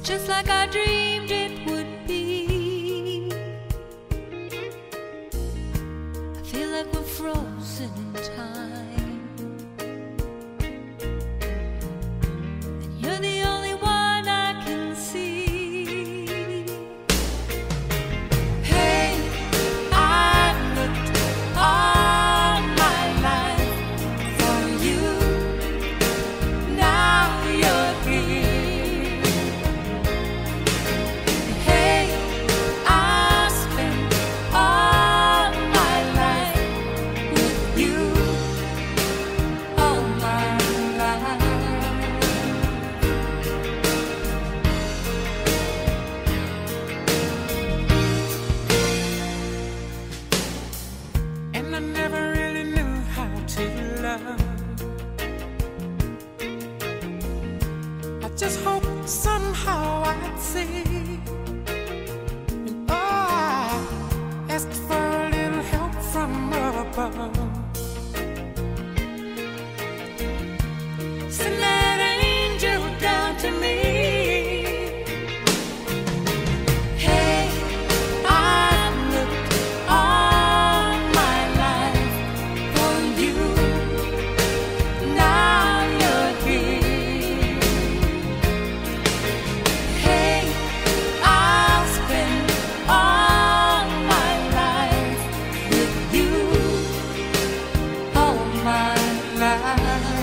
just like I dreamed it would be. I feel like we're frozen in time, and you're the only one I can see. Hey, I've looked all my life for you. Now you're here. Hey, I spent all my life with you, all my life. And I never really knew how to love. I just hoped somehow I'd see. And I asked for a little help from above. Send that angel down to me. Hey, I've looked all my life for you. Now you're here. Hey, I'll spend all my life with you, all my life.